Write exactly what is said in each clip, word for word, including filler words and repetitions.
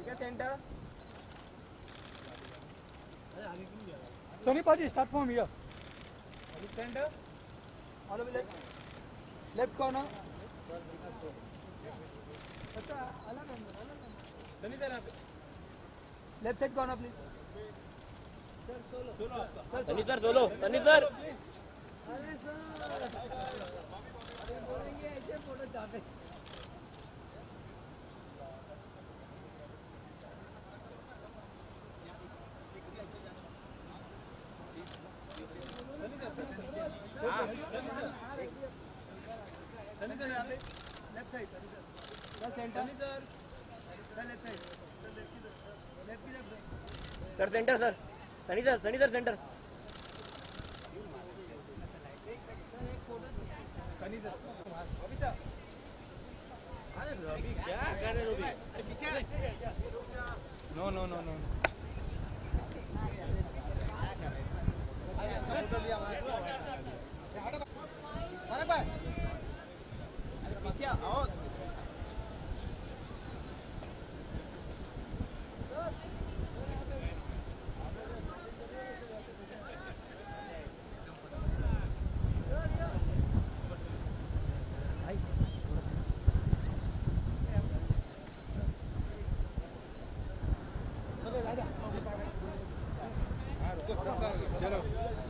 Centre Sunny Paji, start from here. Centre all the way left left corner अच्छा अलग अंदर अलग अंदर सनी सर आप left side corner please sir solo solo आपका Sunny sir solo Sunny sir अरे सर अरे बोलेंगे ऐसे फोटो चाहते सनी सर यहाँ पे left side sir centre sir sir left side sir left की लेफ्ट की left sir centre sir Sunny sir Sunny sir centre Sunny sir अभी सर अरे रवि क्या कर रहे रवि अरे पीछे नो नो नो नो अच्छा फोटो लिया मानक भाई पीछे आओ चलो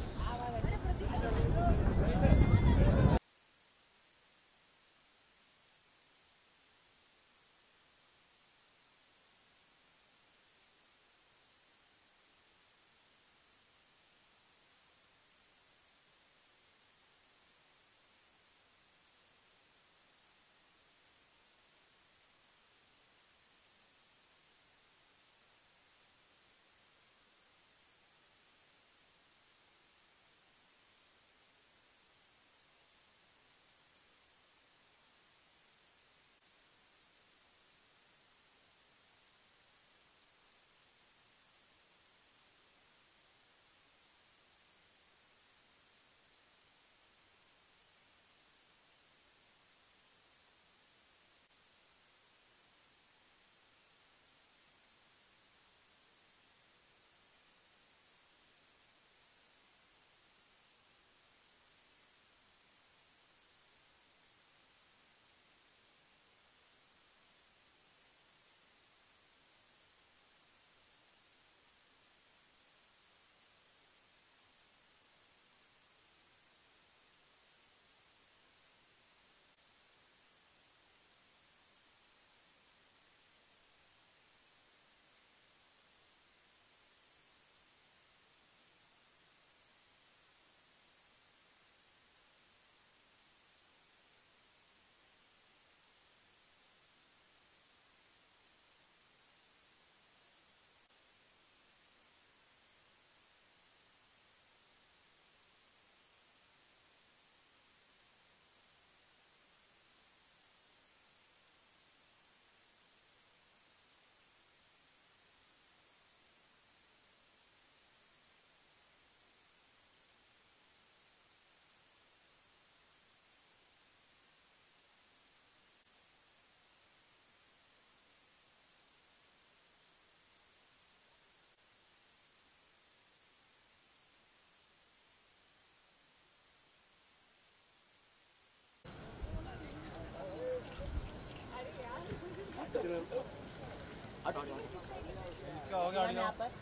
इसका हो गया यहाँ पर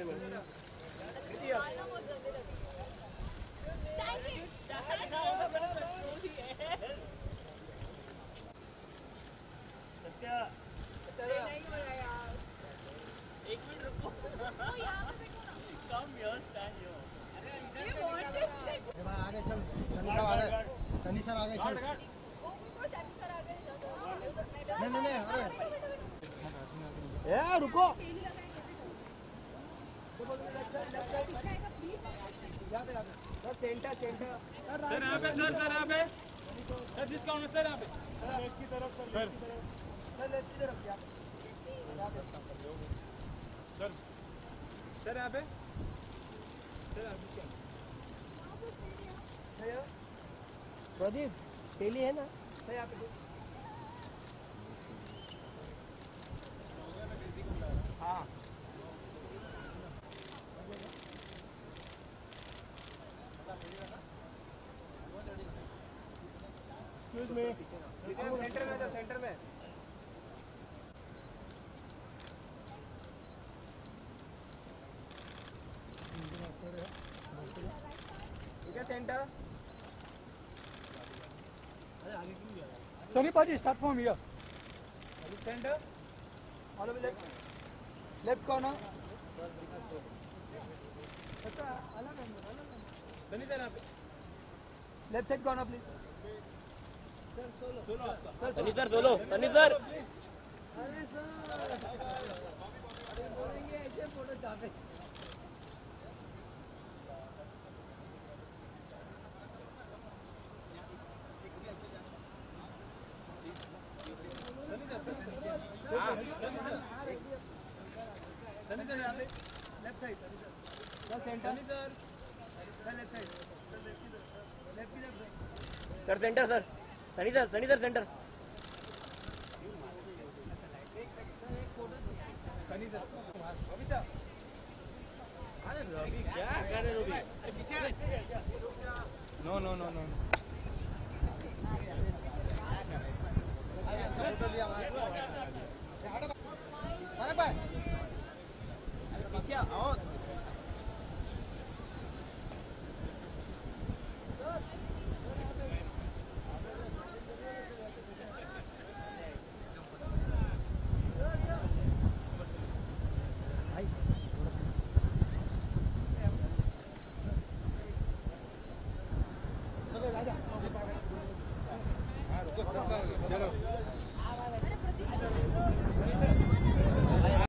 एक मिनट रुको कम हियर स्टैंड हियर आगे चल सनी सर आगे सनी सर आगे चल नहीं नहीं नहीं अरे ए रुको सर सेंटर सेंटर सर यहाँ पे सर सर यहाँ पे सर डिस्काउंट सर यहाँ पे लेफ्ट की तरफ सर सर लेफ्ट की तरफ सर सर यहाँ पे सर प्रदीप पहली है ना सर यहाँ पे में सेंटर में, सेंटर में। ठीक है centre. Sunny Paji, start from here. Center. All of left. Left corner. अच्छा अलग है अलग है सनी सर आप left side corner please sir solo solo आपका Sunny sir solo Sunny sir अरे सर अरे बोलेंगे ऐसे फोटो चाहते सनी सर यहाँ पे left side sir centre Sunny sir sir left side left की तरफ sir centre sir Sunny sir Sunny sir centre Sunny sir अभी सर अरे रवि क्या कर रहे हो Ravi no no no no अच्छा फोटो लिया